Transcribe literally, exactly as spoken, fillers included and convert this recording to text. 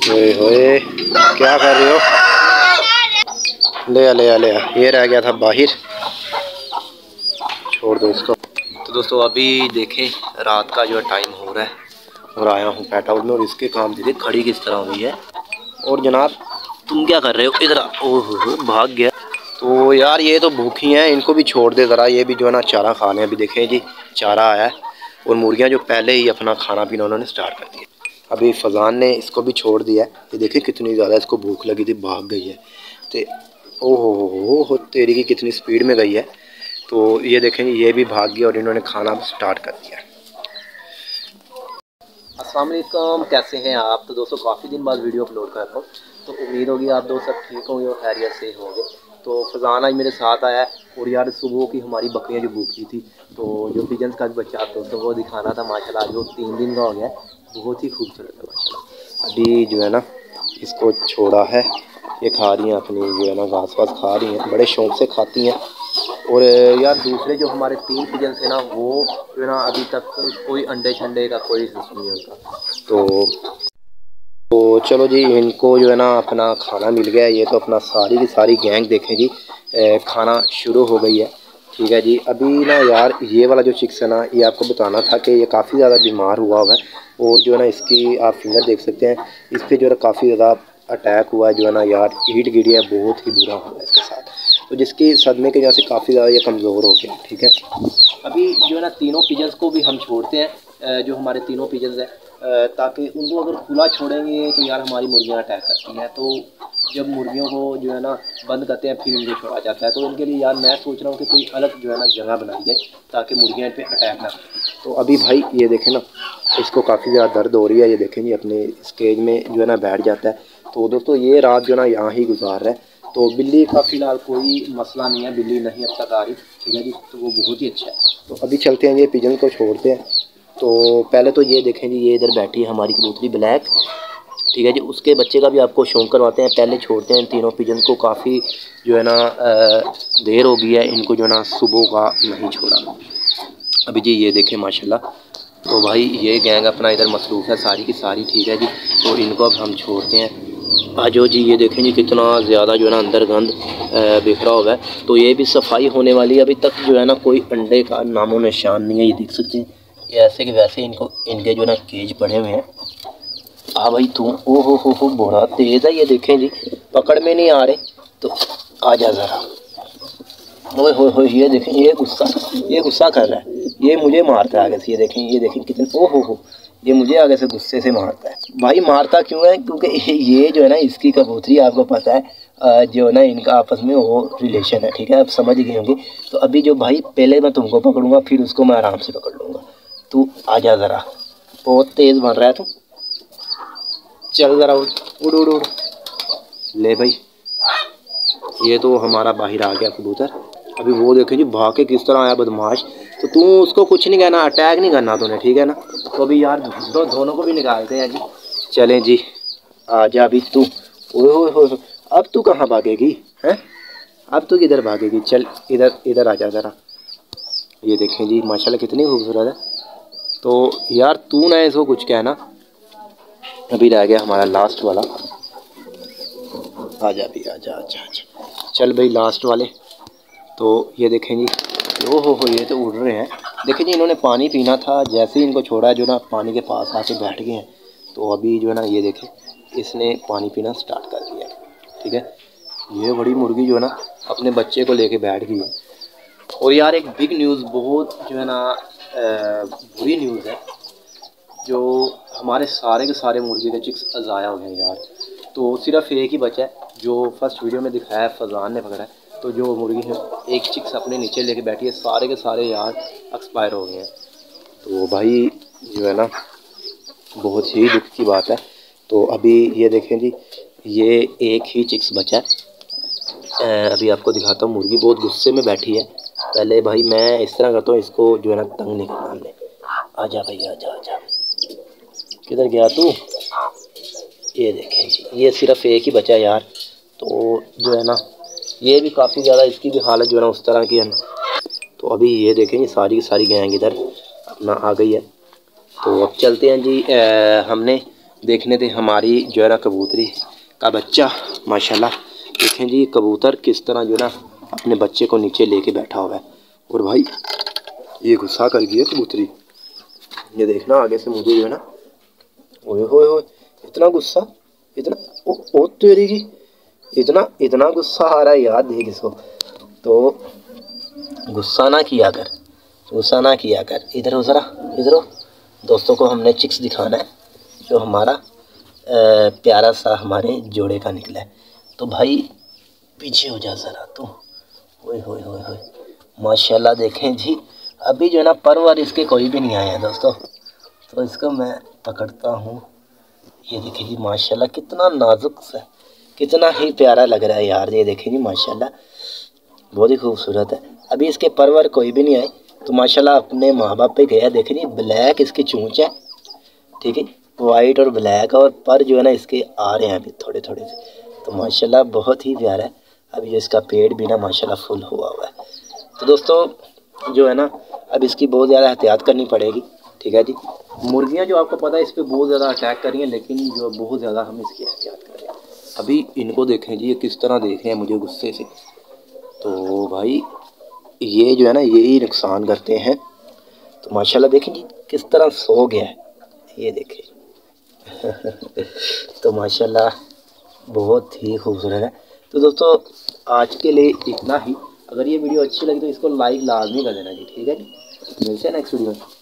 ओए होए, क्या कर रहे हो? ले आ ले आ ले आ, ये रह गया था बाहर, छोड़ दो इसको। तो दोस्तों अभी देखें रात का जो टाइम हो रहा है और आया हूँ पेट हाउस में, और इसके काम देखिए खड़ी किस तरह हुई है। और जनाब तुम क्या कर रहे हो इधर? ओहो भाग गया। तो यार ये तो भूखी हैं, इनको भी छोड़ दे ज़रा, ये भी जो है ना चारा खा लें। अभी देखें जी चारा आया है और मुर्गियाँ जो पहले ही अपना खाना पीना उन्होंने स्टार्ट कर दिया। अभी फजान ने इसको भी छोड़ दिया है। ये देखिए कितनी ज़्यादा इसको भूख लगी थी, भाग गई है। तो ओहो हो हो तेरी की कितनी स्पीड में गई है। तो ये देखेंगे ये भी भाग गया और इन्होंने खाना स्टार्ट कर दिया। अस्सलाम वालेकुम, कैसे हैं आप? तो दोस्तों काफ़ी दिन बाद वीडियो अपलोड कर रहा हूँ, तो उम्मीद होगी आप दोस्त सब ठीक होंगे और खैरियत से होंगे। तो फजान आज मेरे साथ आया है और यार सुबह की हमारी बकरियाँ जो भूखी थी, तो जो पिजन्स का भी बच्चा आप दोस्तों को दिखाना था। माशाल्लाह आज वो तीन दिन का हो गया, बहुत ही खूबसूरत है माशाल्लाह। अभी जो है ना इसको छोड़ा है, ये खा रही हैं अपनी जो है ना घास वास खा रही हैं, बड़े शौक से खाती हैं। और यार दूसरे जो हमारे तीन पिजन्स हैं ना, वो जो है ना अभी तक कोई अंडे शंडे का कोई सिस्टम नहीं उनका। तो तो चलो जी इनको जो है ना अपना खाना मिल गया। ये तो अपना सारी की सारी गैंग देखें जी खाना शुरू हो गई है। ठीक है जी। अभी ना यार ये वाला जो चिक्स है ना, ये आपको बताना था कि ये काफ़ी ज़्यादा बीमार हुआ हुआ है, और जो है ना इसकी आप फिंगर देख सकते हैं, इस पर जो है काफ़ी ज़्यादा अटैक हुआ है। जो है ना यार हीट गिरी है, बहुत ही बुरा हुआ है इसके साथ, तो जिसकी सदमे की वजह से काफ़ी ज़्यादा ये कमज़ोर हो गया। ठीक है। अभी जो है ना तीनों पिजन्स को भी हम छोड़ते हैं, जो हमारे तीनों पिजन्स हैं, ताकि उनको अगर खुला छोड़ेंगे तो यार हमारी मुर्गियाँ अटैक करती हैं। तो जब मुर्गियों को जो है ना बंद करते हैं फिर इनको छोड़ा जाता है। तो उनके लिए यार मैं सोच रहा हूँ कि कोई अलग जो है ना जगह बनाई जाए ताकि मुर्गियाँ इन पर अटैक ना करें। तो अभी भाई ये देखें ना, इसको काफ़ी ज़्यादा दर्द हो रही है। ये देखें जी अपने इस केज में जो है ना बैठ जाता है। तो दोस्तों ये रात जो है ना यहाँ ही गुजार रहा है। तो बिल्ली का फ़िलहाल कोई मसला नहीं है, बिल्ली नहीं अब तक आ रही। ठीक है जी, तो वो बहुत ही अच्छा है। तो अभी चलते हैं, ये पिजन को छोड़ते हैं। तो पहले तो ये देखें जी, ये इधर बैठी है हमारी कबूतरी ब्लैक। ठीक है जी, उसके बच्चे का भी आपको शौक करवाते हैं। पहले छोड़ते हैं इन तीनों पिजन को, काफ़ी जो है ना देर हो गई है इनको जो है ना सुबह का नहीं छोड़ा। अभी जी ये देखें माशाल्लाह। तो भाई ये गैंग अपना इधर मसरूफ़ है सारी की सारी। ठीक है जी, तो इनको अब हम छोड़ते हैं। आजो जी ये देखें जी कितना ज़्यादा जो है ना अंदर गंद बिखरा हुआ है। तो ये भी सफाई होने वाली है। अभी तक जो है ना कोई अंडे का नामो निशान नहीं है। ये देख सकते हैं, ये ऐसे कि वैसे इनको इनके जो है ना केज पड़े हुए हैं। आ भाई तू, ओ हो हो हो बड़ा तेज़ है। ये देखें जी पकड़ में नहीं आ रहे, तो आ जा ज़रा। ओए हो हो, ये देखें ये गुस्सा ये गुस्सा कर रहा है, ये मुझे मारता है आगे से। ये देखें ये देखें कितने, ओ हो हो, ये मुझे आगे से गुस्से से मारता है। भाई मारता क्यों है? क्योंकि ये जो है ना इसकी कबूतरी, आपको पता है जो है ना इनका आपस में वो रिलेशन है। ठीक है, आप समझ गए होंगे। तो अभी जो भाई पहले मैं तुमको पकड़ूंगा, फिर उसको मैं आराम से पकड़ लूँगा। तू आ जा ज़रा, बहुत तेज़ बन रहा है तू। चल ज़रा उड़ उड़ उड़ उड़। ले भाई, ये तो हमारा बाहर आ गया कबूतर। अभी वो देखे जी भाग के किस तरह आया बदमाश। तो तू उसको कुछ नहीं कहना, अटैक नहीं करना तूने, ठीक है ना? तो अभी यार दो दोनों को भी निकालते हैं जी। चलें जी, आ जा अभी तू। ओह हो, अब तू कहाँ भागेगी हैं? अब तू किधर भागेगी? चल इधर इधर आ जा ज़रा। ये देखें जी माशाल्लाह कितनी खूबसूरत है। तो यार तू ना इसको कुछ कहना। अभी रह गया हमारा लास्ट वाला। आ जा अभी, आ जा आ जा। चल भाई लास्ट वाले। तो ये देखें जी, ओ हो हो, ये तो उड़ रहे हैं। देखें जी इन्होंने पानी पीना था, जैसे ही इनको छोड़ा है जो ना पानी के पास आके बैठ गए हैं। तो अभी जो है ना ये देखें इसने पानी पीना स्टार्ट कर दिया। ठीक है, ये बड़ी मुर्गी जो है ना अपने बच्चे को लेके बैठ गई है। और यार एक बिग न्यूज़, बहुत जो है ना बुरी न्यूज़ है, जो हमारे सारे के सारे मुर्गी के चिक्स ज़ाया हो गए यार। तो सिर्फ एक ही बचा है, जो फर्स्ट वीडियो में दिखाया है, फजान ने पकड़ा है। तो जो मुर्गी है एक चिक्स अपने नीचे लेके बैठी है, सारे के सारे यार एक्सपायर हो गए हैं। तो भाई जो है ना बहुत ही दुख की बात है। तो अभी ये देखें जी, ये एक ही चिक्स बचा है। अभी आपको दिखाता हूँ, मुर्गी बहुत गुस्से में बैठी है। पहले भाई मैं इस तरह करता हूँ, इसको जो है ना तंग नहीं करना हमने। आ जा भाई, आ जा आ जा। किधर गया तू? ये देखें जी, ये सिर्फ एक ही बचा है यार। तो जो है ना ये भी काफ़ी ज़्यादा, इसकी भी हालत जो है ना उस तरह की है। तो अभी ये देखें जी सारी की सारी गैंग इधर अपना आ गई है। तो अब चलते हैं जी, आ, हमने देखने थे हमारी जो है ना कबूतरी का बच्चा। माशाल्लाह देखें जी कबूतर किस तरह जो है ना अपने बच्चे को नीचे लेके बैठा हुआ है। और भाई ये गुस्सा कर गई है कबूतरी, ये देखना आगे से मुझे जो है ना, ओए होए होए इतना गुस्सा, इतना ओ, ओ तेरी की इतना इतना गुस्सा आ रहा है यार। देख इसको, तो गुस्सा ना किया कर, गुस्सा ना किया कर। इधर हो ज़रा, इधर हो। दोस्तों को हमने चिक्स दिखाना है जो हमारा आ, प्यारा सा हमारे जोड़े का निकला है। तो भाई पीछे हो जा ज़रा तो। ओए होए होए होए माशाल्लाह देखें जी, अभी जो है ना परवर इसके कोई भी नहीं आया है दोस्तों। तो इसको मैं पकड़ता हूँ, ये देखिए जी माशाल्लाह कितना नाजुक सा, कितना ही प्यारा लग रहा है यार। ये देखें जी माशाल्लाह बहुत ही खूबसूरत है। अभी इसके परवर कोई भी नहीं आए, तो माशाल्लाह अपने माँ बाप पे गया। देखें जी ब्लैक इसकी चोंच है, ठीक है, वाइट और ब्लैक, और पर जो है ना इसके आ रहे हैं अभी थोड़े थोड़े से। तो माशाल्लाह बहुत ही प्यारा है। अभी जो इसका पेड़ भी ना माशाल्लाह फुल हुआ हुआ है। तो दोस्तों जो है ना अब इसकी बहुत ज़्यादा एहतियात करनी पड़ेगी, ठीक है जी। मुर्गियाँ जो आपको पता है इस पर बहुत ज़्यादा अटैक कर रही हैं, लेकिन जो बहुत ज़्यादा हम इसकी एहतियात कर रहे हैं। अभी इनको देखें जी, ये किस तरह देख रहे हैं मुझे गुस्से से। तो भाई ये जो है ना यही नुकसान करते हैं। तो माशाल्लाह देखें जी किस तरह सो गया है, ये देखें। तो माशाल्लाह बहुत ही खूबसूरत है। तो दोस्तों आज के लिए इतना ही। अगर ये वीडियो अच्छी लगी तो इसको लाइक लाजमी कर देना जी, ठीक है जी। मिलते हैं नेक्स्ट वीडियो में।